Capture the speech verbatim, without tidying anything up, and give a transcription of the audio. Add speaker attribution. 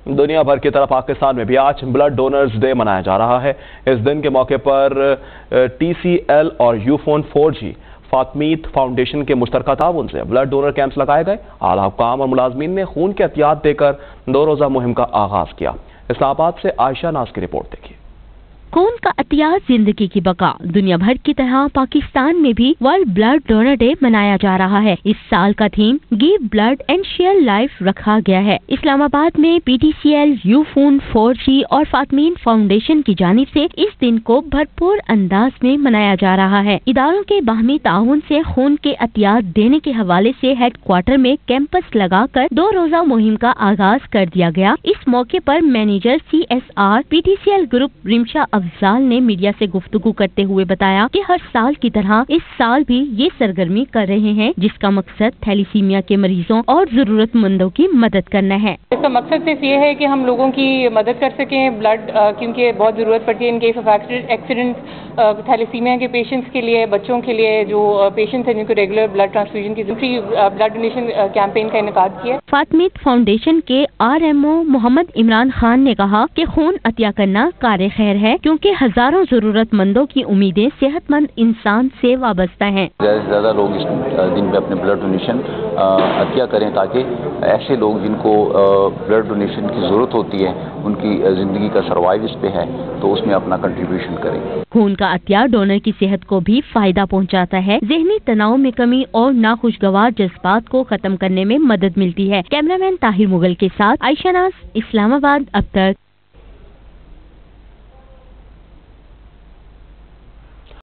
Speaker 1: دنیا بھر کی طرح پاکستان میں بھی آج بلڈ ڈونرز ڈے منایا جا رہا ہے۔ اس دن کے موقع پر ٹی سی ایل اور Ufone four G Fatimid Foundation کے مشترکہ تعاون سے بلڈ ڈونر کیمپس لگائے گئے۔ اعلیٰ حکام اور ملازمین نے خون کے عطیات دے کر دو روزہ مہم کا آغاز کیا۔ اسلام آباد سے عائشہ ناز کی رپورٹ دیکھیے۔
Speaker 2: خون کا عطیات زندگی کی بقا۔ دنیا بھر کی طرح پاکستان میں بھی ورلڈ بلڈ ڈونر ڈے منایا جا رہا ہے۔ اس سال کا theme give blood and share life رکھا گیا ہے۔ اسلام آباد میں P T C L, Ufone four G اور فاطمین فاؤنڈیشن کی جانب سے اس دن کو بھرپور انداز میں منایا جا رہا ہے۔ اداروں کے باہمی تعاون سے خون کے عطیات دینے کے حوالے سے ہیڈ کوارٹر میں کیمپس لگا کر دو روزہ مہم کا آغاز کر دیا گیا۔ اس موقع پر manager C S R P T C L group Rimsha Afzal نے میڈیا سے گفتگو کرتے ہوئے بتایا کہ ہر سال کی طرح اس سال بھی یہ سرگرمی کر رہے ہیں، جس کا مقصد تھیلیسیمیا کے مریضوں اور ضرورت مندوں کی مدد کرنا ہے۔
Speaker 3: اس کا مقصد صرف یہ ہے کہ ہم لوگوں کی مدد کر سکیں بلڈ، کیونکہ بہت ضرورت پڑتی ہے in case of accident thalassemia کے پیشنٹس کے لیے، بچوں کے لیے جو پیشنٹس ہیں جن کو ریگولر بلڈ ٹرانسفیوژن کی فری بلڈ ڈونیشن کیمپین کا انعقاد کیا۔
Speaker 2: فاطمیت فاؤنڈیشن کے R M O Muhammad Imran Khan نے کہا کہ خون عطیہ کرنا کار خیر ہے، کیونکہ ہزاروں ضرورت مندوں کی امیدیں صحت مند انسان سے وابستہ ہیں۔
Speaker 4: زیادہ سے زیادہ لوگ اس دن پہ اپنے بلڈ ڈونیشن عطیہ کریں تاکہ ایسے لوگ جن کو بلڈ ڈونیشن کی ضرورت ہوتی ہے، ان کی زندگی کا سروائیو اس پہ ہے تو اس میں اپنا کنٹریبیوشن کریں۔
Speaker 2: خون کا عطیہ ڈونر کی صحت کو بھی فائدہ پہنچاتا ہے، ذہنی تناؤ میں کمی اور ناخوشگوار جذبات کو ختم کرنے میں مدد ملتی ہے۔ کیمرہ مین طاہر مغل کے ساتھ عائشہ ناز، اسلام آباد اب تک۔